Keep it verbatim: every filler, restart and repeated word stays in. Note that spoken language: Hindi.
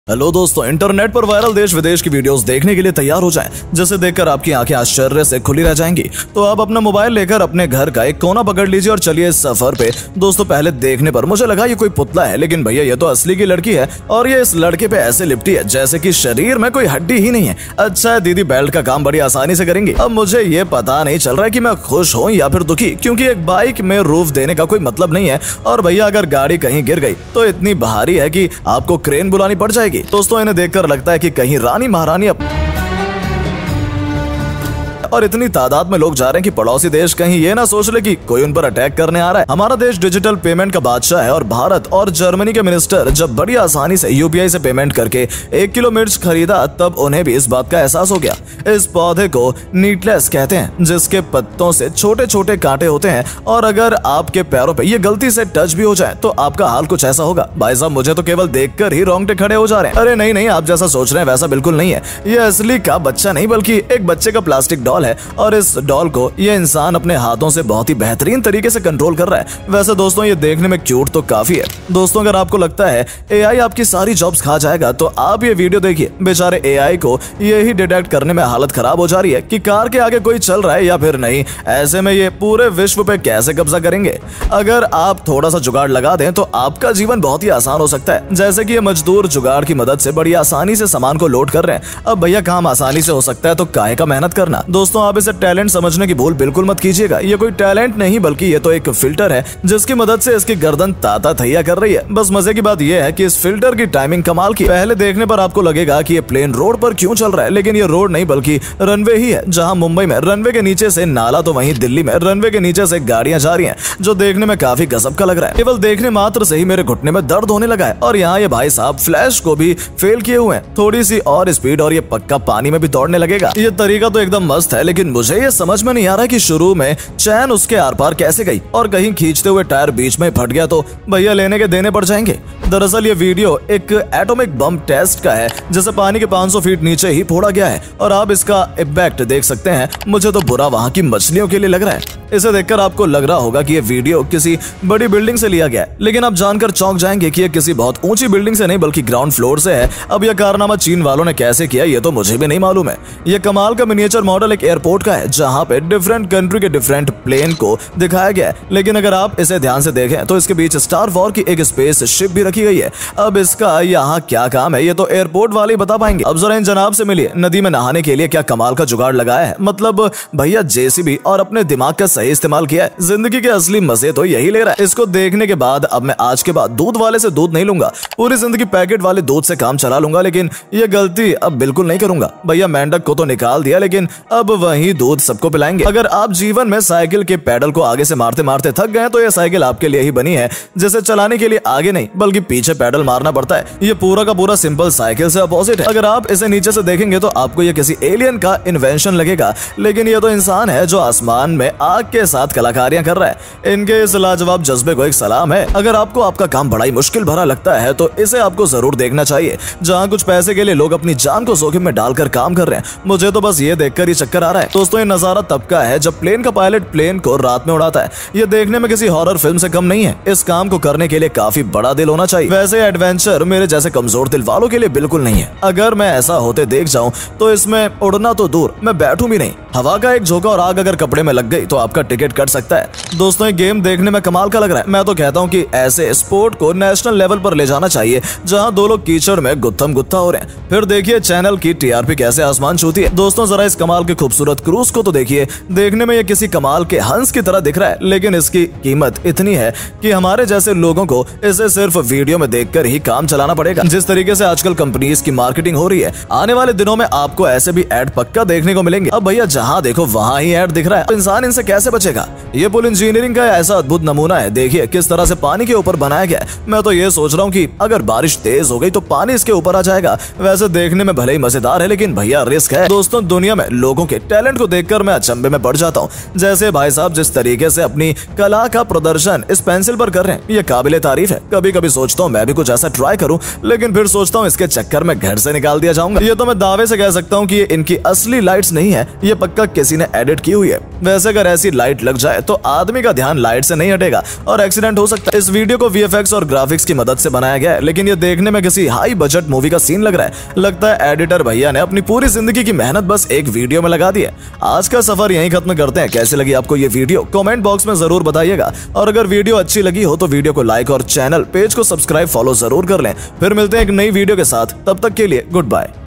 हेलो दोस्तों, इंटरनेट पर वायरल देश विदेश की वीडियोस देखने के लिए तैयार हो जाएं, जिसे देखकर आपकी आंखें आश्चर्य से खुली रह जाएंगी। तो आप अपना मोबाइल लेकर अपने घर का एक कोना पकड़ लीजिए और चलिए इस सफर पे। दोस्तों, पहले देखने पर मुझे लगा ये कोई पुतला है, लेकिन भैया ये तो असली की लड़की है और ये इस लड़के पे ऐसे लिपटी है जैसे कि शरीर में कोई हड्डी ही नहीं है। अच्छा है, दीदी बेल्ट का काम बड़ी आसानी से करेंगी। अब मुझे ये पता नहीं चल रहा है कि मैं खुश हूँ या फिर दुखी, क्योंकि एक बाइक में रूफ देने का कोई मतलब नहीं है और भैया अगर गाड़ी कहीं गिर गई तो इतनी भारी है कि आपको क्रेन बुलानी पड़ जाएगी। दोस्तों, इन्हें देखकर लगता है कि कहीं रानी महारानी अप... और इतनी तादाद में लोग जा रहे हैं कि पड़ोसी देश कहीं ये ना सोच ले कि कोई उन पर अटैक करने आ रहा है। हमारा देश डिजिटल पेमेंट का बादशाह है और भारत और जर्मनी के मिनिस्टर जब बड़ी आसानी से यूपीआई से पेमेंट करके एक किलो मिर्च खरीदा, तब उन्हें भी इस बात का एहसास हो गया। इस पौधे को नीटलेस कहते हैं, जिसके पत्तों से छोटे छोटे कांटे होते हैं और अगर आपके पैरों पे ये गलती से टच भी हो जाए तो आपका हाल कुछ ऐसा होगा। भाई साहब, मुझे तो केवल देखकर ही रोंगटे खड़े हो जा रहे हैं। अरे नहीं नहीं, आप जैसा सोच रहे हैं वैसा बिल्कुल नहीं है। ये असली का बच्चा नहीं बल्कि एक बच्चे का प्लास्टिक डॉल है और इस डॉल को ये इंसान अपने हाथों से बहुत ही बेहतरीन तरीके से कंट्रोल कर रहा है। वैसे दोस्तों, ये देखने में क्यूट तो काफी है। दोस्तों, अगर आपको लगता है एआई आपकी सारी जॉब्स खा जाएगा तो आप ये वीडियो देखिए। बेचारे एआई को ये ही डिटेक्ट करने में हालत खराब हो जा रही है कि कार के आगे कोई चल रहा है या फिर नहीं। ऐसे में ये पूरे विश्व पे कैसे कब्जा करेंगे। अगर आप थोड़ा सा जुगाड़ लगा दें तो आपका जीवन बहुत ही आसान हो सकता है। जैसे कि ये मजदूर जुगाड़ की मदद से बड़ी आसानी से सामान को लोड कर रहे हैं। अब भैया काम आसानी से हो सकता है तो काहे का मेहनत करना। दोस्तों, आप इसे टैलेंट समझने की भूल बिल्कुल मत कीजिएगा। ये कोई टैलेंट नहीं बल्कि ये तो एक फिल्टर है जिसकी मदद से इसकी गर्दन ताता थैया कर रही है। बस मजे की बात ये है कि इस फिल्टर की टाइमिंग कमाल की। पहले देखने पर आपको लगेगा कि ये प्लेन रोड पर क्यों चल रहा है, लेकिन ये रोड नहीं बल्कि रनवे ही है। जहां मुंबई में रनवे के नीचे से नाला, तो वहीं दिल्ली में रनवे के नीचे से गाड़ियां जा रही हैं, जो देखने में काफी गजब का लग रहा है। केवल देखने मात्र से ही मेरे घुटने में दर्द होने लगा है। और यहाँ ये भाई साहब फ्लैश को भी फेल किए हुए हैं। थोड़ी सी और स्पीड और ये पक्का पानी में भी दौड़ने लगेगा। ये तरीका तो एकदम मस्त है, लेकिन मुझे ये समझ में नहीं आ रहा कि शुरू में चैन उसके आर पार कैसे गई और कहीं खींचते हुए टायर बीच में फट गया तो भैया लेने के देने पड़ जाएंगे। दरअसल ये वीडियो एक एटॉमिक बम टेस्ट का है, जिसे पानी के पाँच सौ फीट नीचे ही फोड़ा गया है और आप इसका इम्पैक्ट देख सकते हैं। मुझे तो बुरा वहां की मछलियों के लिए लग रहा है। इसे देखकर आपको लग रहा होगा कि ये वीडियो किसी बड़ी बिल्डिंग से लिया गया है, लेकिन आप जानकर चौंक जाएंगे कि ये किसी बहुत ऊंची बिल्डिंग से नहीं बल्कि ग्राउंड फ्लोर से है। अब यह कारनामा चीन वालों ने कैसे किया ये तो मुझे भी नहीं मालूम है। ये कमाल का मिनिएचर मॉडल एक एयरपोर्ट का है, जहां पे डिफरेंट कंट्री के डिफरेंट प्लेन को दिखाया गया है। लेकिन अगर आप इसे ध्यान से देखें तो इसके बीच स्टार वॉर की एक स्पेस शिप भी रखी गई है। अब इसका यहाँ क्या काम है ये तो एयरपोर्ट वाले बता पाएंगे। अब जरा इन जनाब से मिलिए, नदी में नहाने के लिए क्या कमाल का जुगाड़ लगाया है। मतलब भैया जेसीबी और अपने दिमाग का सही इस्तेमाल किया है। जिंदगी के असली मजे तो यही ले रहा है। इसको देखने के बाद अब मैं आज के बाद दूध वाले से दूध नहीं लूंगा, पूरी जिंदगी पैकेट वाले दूध से काम चला लूंगा। लेकिन ये गलती अब बिल्कुल नहीं करूंगा। भैया मेंढक को तो निकाल दिया, लेकिन अब वही दूध सबको पिलाएंगे। अगर आप जीवन में साइकिल के पैडल को आगे से मारते मारते थक गए तो ये साइकिल आपके लिए ही बनी है, जिसे चलाने के लिए आगे नहीं बल्कि पीछे पैडल मारना पड़ता है। ये पूरा का पूरा सिंपल साइकिल से अपोजिट है। अगर आप इसे नीचे से देखेंगे तो आपको ये किसी एलियन का इन्वेंशन लगेगा, लेकिन ये तो इंसान है जो आसमान में आग के साथ कलाकारियां कर रहा है। इनके इस लाजवाब जज्बे को एक सलाम है। अगर आपको आपका काम बड़ा ही मुश्किल भरा लगता है तो इसे आपको जरूर देखना चाहिए, जहां कुछ पैसे के लिए लोग अपनी जान को जोखिम में डालकर काम कर रहे हैं। मुझे तो बस ये देखकर ही चक्कर आ रहा है। दोस्तों, ये नजारा तब का है जब प्लेन का पायलट प्लेन को रात में उड़ाता है। ये देखने में किसी हॉरर फिल्म से कम नहीं है। इस काम को करने के लिए काफी बड़ा दिल होना चाहिए। वैसे एडवेंचर मेरे जैसे कमजोर दिल वालों के लिए बिल्कुल नहीं है। अगर मैं ऐसा होते देख जाऊं तो इसमें उड़ना तो दूर, मैं बैठूं भी नहीं। हवा का एक झोंका और आग अगर कपड़े में लग गई तो आपका टिकट कट सकता है। दोस्तों, ये गेम देखने में कमाल का लग रहा है। मैं तो कहता हूं कि ऐसे स्पोर्ट को नेशनल लेवल पर ले जाना चाहिए, जहां दो लोग कीचड़ में गुत्थम गुत्था हो रहे हैं। फिर देखिए चैनल की टीआरपी कैसे आसमान छूती है। दोस्तों, जरा इस कमाल के खूबसूरत क्रूज को तो देखिए। देखने में ये किसी कमाल के हंस की तरह दिख रहा है, लेकिन इसकी कीमत इतनी है कि हमारे जैसे लोगों को इसे सिर्फ वीडियो में देखकर ही काम चलाना पड़ेगा। जिस तरीके से आजकल कंपनीज की मार्केटिंग हो रही है, आने वाले दिनों में आपको ऐसे भी एड पक्का देखने को मिलेंगे। अब भैया जहां देखो वहां ही एड दिख रहा है, तो इंसान इनसे कैसे बचेगा। ये पुल इंजीनियरिंग का ऐसा अद्भुत नमूना है। देखिए किस तरह से पानी के ऊपर बनाया गया है। मैं तो ये सोच रहा हूँ कि अगर बारिश तेज हो गई तो पानी इसके ऊपर आ जाएगा। वैसे देखने में भले ही मजेदार है, लेकिन भैया रिस्क है। दोस्तों, दुनिया में लोगों के टैलेंट को देखकर मैं अचंभे में पड़ जाता हूँ। जैसे भाई साहब जिस तरीके से अपनी कला का प्रदर्शन इस पेंसिल पर कर रहे हैं, ये काबिले तारीफ है। कभी कभी सोचता हूँ मैं भी कुछ ऐसा ट्राई करूँ, लेकिन फिर सोचता हूँ इसके चक्कर में घर से निकाल दिया जाऊंगा। ये तो मैं दावे से कह सकता हूँ कि ये इनकी असली लाइट्स नहीं है, ये पक्का किसी ने एडिट की हुई है। वैसे अगर ऐसी लाइट लग जाए तो आदमी का ध्यान लाइट से नहीं हटेगा और एक्सीडेंट हो सकता है। इस वीडियो को वीएफएक्स और ग्राफिक्स की मदद से बनाया गया है, लेकिन ये देखने में किसी हाई बजट मूवी का सीन लग रहा है। लगता है एडिटर भैया ने अपनी पूरी जिंदगी की मेहनत बस एक वीडियो में लगा दी है। आज का सफर यहीं खत्म करते हैं। कैसी लगी आपको ये वीडियो कमेंट बॉक्स में जरूर बताइएगा, और अगर वीडियो अच्छी लगी हो तो वीडियो को लाइक और चैनल पेज को सब्सक्राइब फॉलो जरूर कर लें। फिर मिलते हैं एक नई वीडियो के साथ, तब तक के लिए गुड बाय।